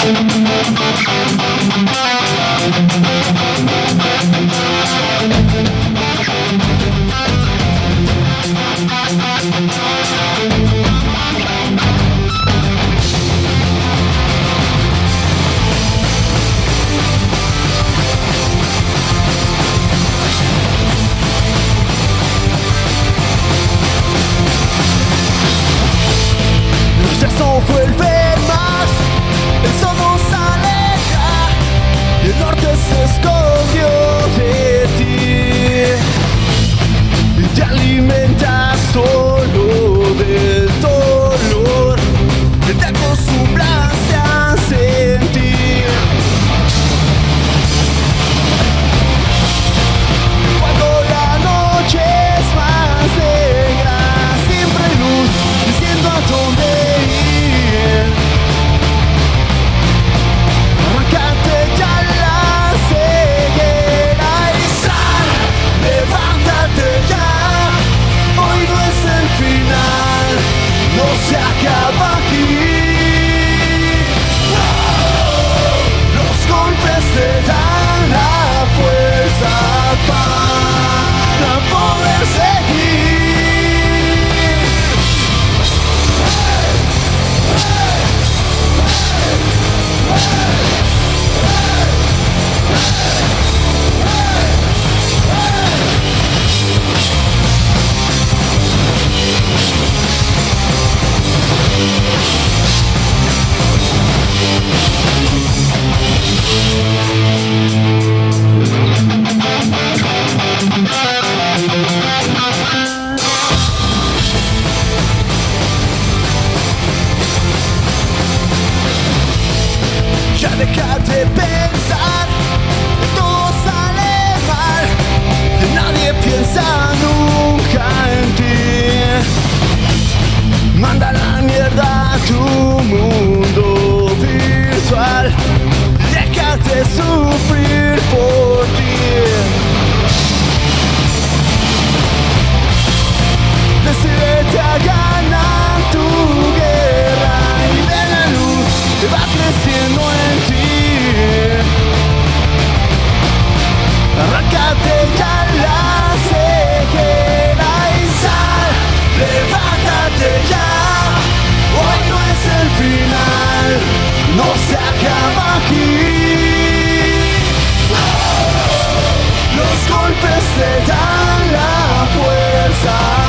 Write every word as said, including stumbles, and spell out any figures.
No vuelve más, el sol nos aleja y el norte se escondió de ti y te alimentas solo del dolor que te acostumbraste a sentir. Cuando la noche es más negra, siempre hay luz diciendo a dónde ir. Arráncate ya la ceguera y sal, levántate ya, hoy no es el final, no se acaba aquí. Los golpes te dan la fuerza para poder seguir. Ya deja de pensar que todo sale mal, que nadie piensa nunca en ti. Manda la mierda a tu mundo virtual, deja de sufrir por ti. Decídete a ganar tu guerra y ve la luz que va creciendo en ti. Arráncate ya la ceguera y sal, levántate ya, hoy no es el final, no se acaba aquí. Los golpes te dan la fuerza